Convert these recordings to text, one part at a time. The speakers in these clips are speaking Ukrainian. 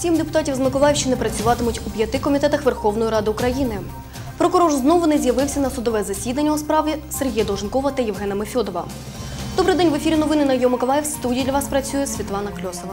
7 депутатів з Миколаївщини працюватимуть у 5 комітетах Верховної Ради України. Прокурор знову не з'явився на судове засідання у справі Сергія Долженкова та Євгена Мефьодова. Добрий день, в ефірі новини на Йо Миколаїв. В студії для вас працює Світлана Кльосова.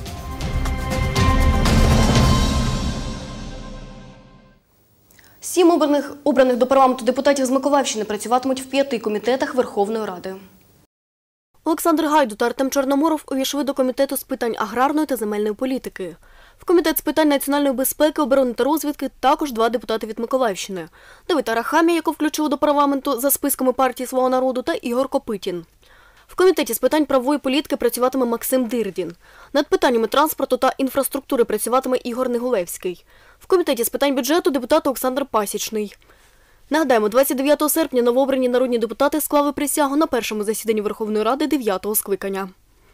Сім обраних до парламенту депутатів з Миколаївщини працюватимуть в 5 комітетах Верховної Ради. Олександр Гайду та Артем Чорноморов увійшли до Комітету з питань аграрної та земельної політики. В Комітет з питань національної безпеки, оборони та розвідки також 2 депутати від Миколаївщини. Давид Арахамія, якого включили до парламенту за списками партії «Слуга народу», та Ігор Копитін. В Комітеті з питань правової політики працюватиме Максим Дирдін. Над питаннями транспорту та інфраструктури працюватиме Ігор Негулевський. В Комітеті з питань бюджету депутат Олександр Пасічний. Нагадаємо, 29 серпня новообрані народні депутати склали присягу на першому засіданні Верховної Ради 9-го скликання.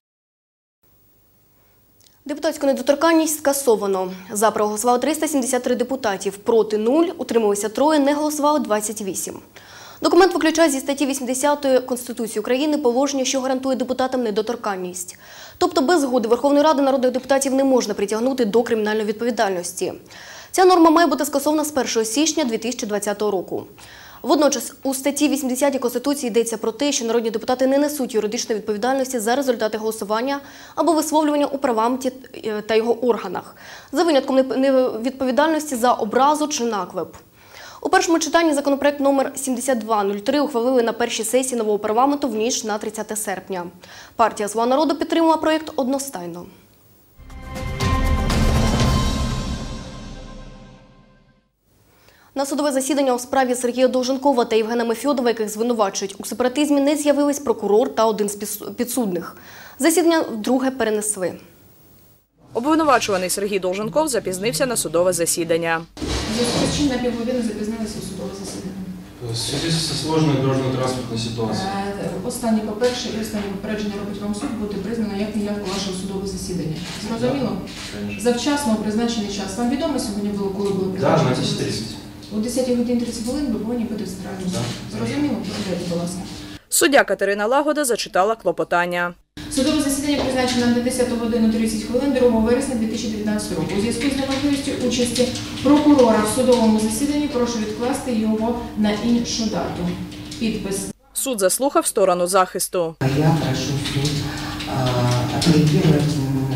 Депутатську недоторканність скасовано. За проголосували 373 депутатів, проти – 0, утрималися 3, не голосували 28. Документ виключає зі статті 80 Конституції України положення, що гарантує депутатам недоторканність. Тобто без згоди Верховної Ради народних депутатів не можна притягнути до кримінальної відповідальності. Ця норма має бути скасована з 1 січня 2020 року. Водночас у статті 80 Конституції йдеться про те, що народні депутати не несуть юридичної відповідальності за результати голосування або висловлювання у парламенті та його органах, за винятком невідповідальності за образу чи наклеп. У першому читанні законопроект номер 7203 ухвалили на першій сесії нового парламенту в ніч на 30 серпня. Партія «Слуга народу» підтримала проєкт одностайно. На судове засідання у справі Сергія Долженкова та Євгена Мефьодова, яких звинувачують у сепаратизмі, не з'явились прокурор та один з підсудних. Засідання вдруге перенесли. Обвинувачуваний Сергій Долженков запізнився на судове засідання. Чим на півгодини запізнилися у судове засідання? В зв'язку з складною дорожньо-транспортною ситуацією. Останнє попереднє і останнє попередження робить вам суд, буде признано як неявку вашого судового засідання. Зрозуміло? Завчасно призначений час. Вам відомо сьогодні було, коли було призначено? Так, на 10:30. О 10 годині 30 хвилин ви повинні бути в центральному суді. Зрозуміло? Подайте, будь ласка. Суддя Катерина Лагода зачитала клопотання. Судове засідання призначено на 10 годину 30 хвилин 2 вересня 2019 року. У зв'язку з неможливістю участі прокурора в судовому засіданні прошу відкласти його на іншу дату. Підпис. Суд заслухав сторону захисту. Я прошу суд отреагировать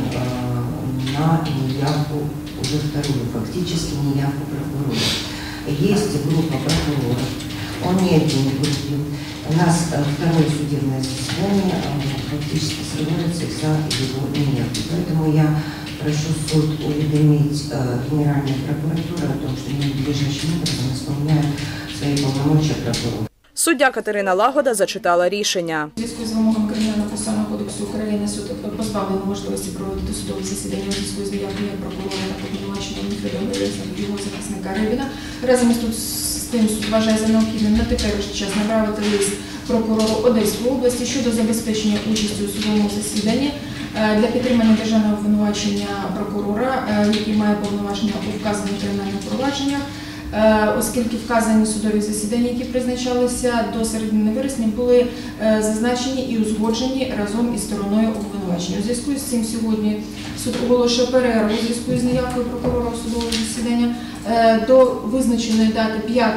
на неявку, уже вторую, фактически неявку прокурора. Есть группа прокуроров, он не один будет. У нас второе судебное заседание фактически срывается из-за его неявки. Поэтому я прошу суд уведомить Генеральную прокуратуру о том, что ненадлежащим образом исполняет свои полномочия прокурора. Суддя Катерина Лагода зачитала рішення. У зв'язку з вимогами Кримінального процесуального кодексу України суд позбавлено можливості проводити судове засідання у зв'язку з неявкою прокурора та обвинуваченого Мефьодова його захисника Рибіна. Разом з тим суд вважає за необхідним на теперішній час направити лист прокурору Одеської області щодо забезпечення участі у судовому засіданні для підтримання державного обвинувачення прокурора, який має повноваження у вказаних кримінальних провадженнях, оскільки вказані судові засідання, які призначалися до середини вересня, були зазначені і узгоджені разом із стороною обвинувачення. У зв'язку з цим сьогодні суд оголошує перерву у зв'язку з неявкою прокурора у судове засідання до визначеної дати 5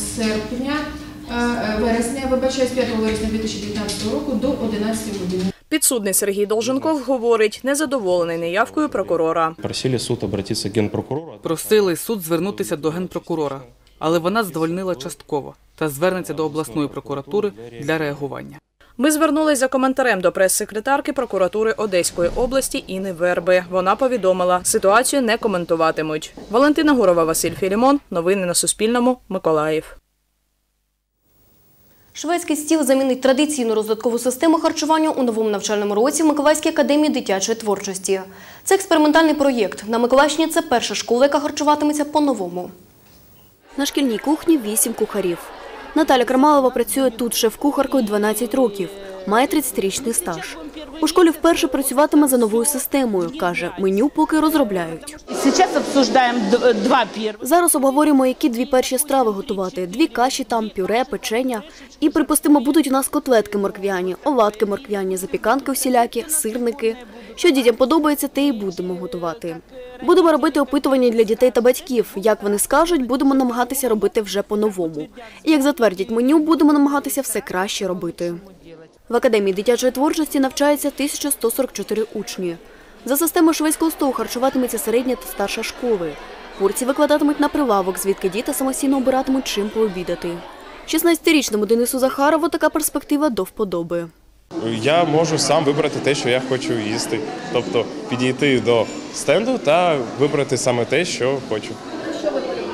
вересня 2019 року до 11 години. Підсудний Сергій Долженков говорить, незадоволений неявкою прокурора. Просили суд обратитися до Генпрокурора. Просили суд звернутися до Генпрокурора, але вона задовольнила частково та звернеться до обласної прокуратури для реагування. Ми звернулись за коментарем до прес-секретарки прокуратури Одеської області Інни Верби. Вона повідомила, ситуацію не коментуватимуть. Валентина Гурова, Василь Філімон. Новини на Суспільному. Миколаїв. Шведський стіл замінить традиційну розвиткову систему харчування у новому навчальному році в Миколаївській академії дитячої творчості. Це експериментальний проєкт. На Миколаївщині це перша школа, яка харчуватиметься по-новому. На шкільній кухні 8 кухарів. Наталя Кармалова працює тут шеф-кухаркою 12 років. має 30-річний стаж. У школі вперше працюватиме за новою системою. Каже, меню поки розробляють. Сейчас обсуждаем два первых. Зараз обговорюємо, які 2 перші страви готувати. 2 каші там, пюре, печення. І, припустимо, будуть у нас котлетки морквяні, оладки морквяні, запіканки всілякі, сирники. Що дітям подобається, те і будемо готувати. Будемо робити опитування для дітей та батьків. Як вони скажуть, будемо намагатися робити вже по-новому. І як затвердять меню, будемо намагатися все краще робити. В Академії дитячої творчості навчається 1144 учні. За системою шведського столу харчуватиметься середня та старша школи. Порції викладатимуть на прилавок, звідки діти самостійно обиратимуть, чим пообідати. 16-річному Денису Захарову така перспектива до вподоби. Я можу сам вибрати те, що я хочу їсти. Тобто підійти до стенду та вибрати саме те, що хочу. Що ви полюбляєте?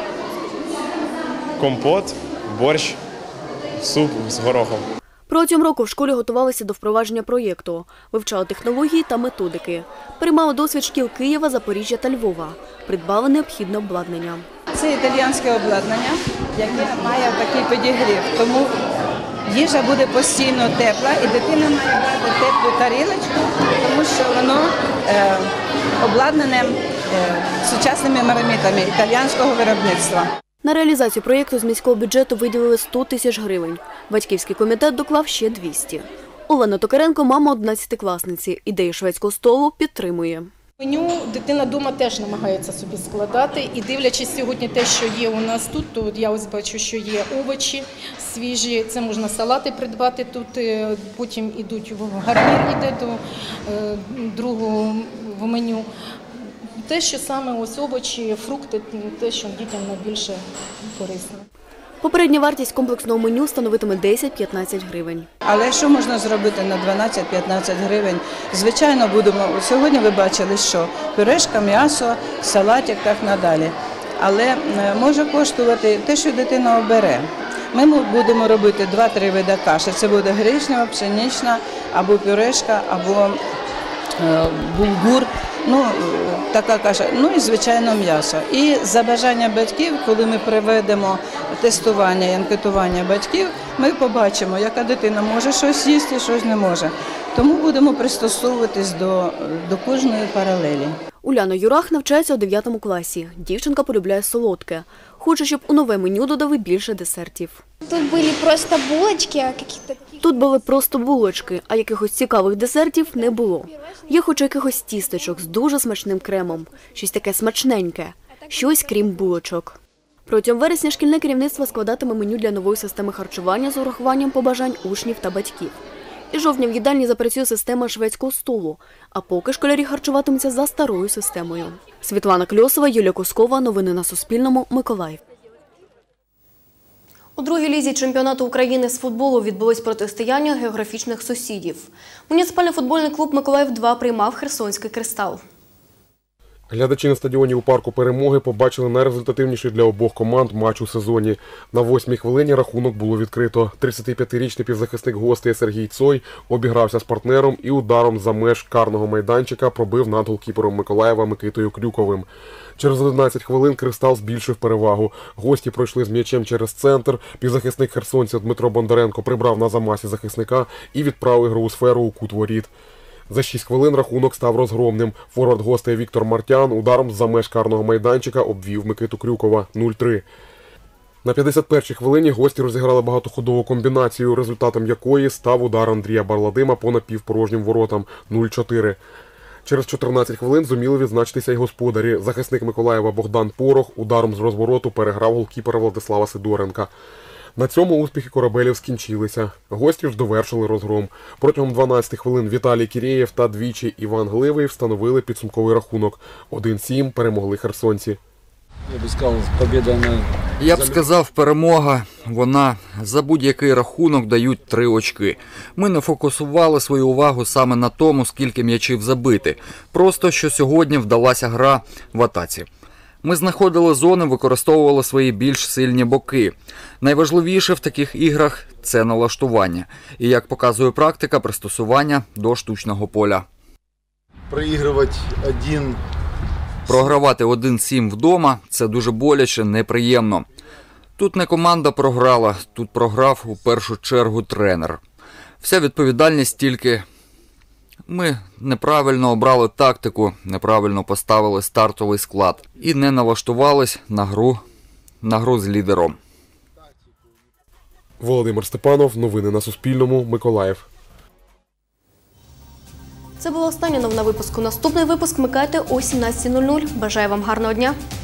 Компот, борщ, суп з горохом. Протягом року в школі готувалися до впровадження проєкту, вивчали технології та методики. Переймали досвід шкіл Києва, Запоріжжя та Львова. Придбали необхідне обладнання. Це італійське обладнання, яке має такий підігрів. Тому їжа буде постійно тепла і дитина має брати теплу тарілочку, тому що воно обладнане сучасними марамітами італійського виробництва. На реалізацію проєкту з міського бюджету виділили 100 тисяч гривень. Батьківський комітет доклав ще 200. Олена Токаренко – мама 11-класниці. Ідею шведського столу підтримує. Меню дитина вдома теж намагається собі складати. І дивлячись сьогодні те, що є у нас тут, то я ось бачу, що є овочі свіжі, це можна салати придбати тут, потім йдуть в гарнір, йде до другого в меню. Те, що саме ось овочі, фрукти, те, що дітям найбільше корисно. Попередня вартість комплексного меню становитиме 10-15 гривень. Але що можна зробити на 12-15 гривень? Звичайно, сьогодні ви бачили, що пюрешка, м'ясо, салатик, так надалі. Але може коштувати те, що дитина обере. Ми будемо робити 2-3 види каші. Це буде гречнева, пшенична, або пюрешка, або булгур. Така каша, і, звичайно, м'ясо. І за бажання батьків, коли ми проведемо тестування і анкетування батьків, ми побачимо, яка дитина може щось їсти, щось не може. Тому будемо пристосовуватись до кожної паралелі. Уляна Юрах навчається у 9 класі. Дівчинка полюбляє солодке. Хоче, щоб у нове меню додали більше десертів. Тут були просто булочки, а якихось цікавих десертів не було. Я хочу якихось тістечок з дуже смачним кремом. Щось таке смачненьке. Щось крім булочок. Протягом вересня шкільне керівництво складатиме меню для нової системи харчування з урахуванням побажань учнів та батьків. І жовтня в їдальні запрацює система шведського столу, а поки школярі харчуватимуться за старою системою. Світлана Кльосова, Юлія Кускова. Новини на Суспільному. Миколаїв. У другій лізі чемпіонату України з футболу відбулось протистояння географічних сусідів. Муніципальний футбольний клуб «Миколаїв-2» приймав Херсонський «Кристал». Глядачі на стадіоні у парку Перемоги побачили найрезультативніший для обох команд матч у сезоні. На 8-й хвилині рахунок було відкрито. 35-річний півзахисник гостей Сергій Цой обігрався з партнером і ударом за меж карного майданчика пробив над голкіпером Миколаєва Микитою Клюковим. Через 11 хвилин «Кристал» збільшив перевагу. Гості пройшли з м'ячем через центр. Півзахисник херсонця Дмитро Бондаренко прибрав на замасі захисника і відправив ігрову сферу у кут воріт. За 6 хвилин рахунок став розгромним. Форвард гостей Віктор Мартян ударом з-за меж карного майданчика обвів Микиту Крюкова 0-3. На 51-й хвилині гості розіграли багатоходову комбінацію, результатом якої став удар Андрія Барладима по напівпорожнім воротам 0-4. Через 14 хвилин зуміли відзначитися й господарі. Захисник Миколаєва Богдан Порох ударом з розвороту переграв голкіпера Владислава Сидоренка. На цьому успіхи корабелів скінчилися. Гості ж довершили розгром. Протягом 12 хвилин Віталій Кірєєв та двічі Іван Гливий встановили підсумковий рахунок. 1-7 перемогли херсонці. Я б сказав, перемога, вона за будь-який рахунок дають 3 очки. Ми не фокусували свою увагу саме на тому, скільки м'ячів забити. Просто, що сьогодні вдалася гра в атаці. Ми знаходили зони, використовували свої більш сильні боки. Найважливіше в таких іграх – це налаштування. І, як показує практика, пристосування до штучного поля. Програвати 1-7 вдома – це дуже боляче, неприємно. Тут не команда програла, тут програв у першу чергу тренер. Вся відповідальність тільки ми неправильно обрали тактику, неправильно поставили стартовий склад і не налаштувались на гру з лідером. Володимир Степанов, новини на Суспільному, Миколаїв. Це була остання новина випуску. Наступний випуск вмикайте о 17:00. Бажаю вам гарного дня.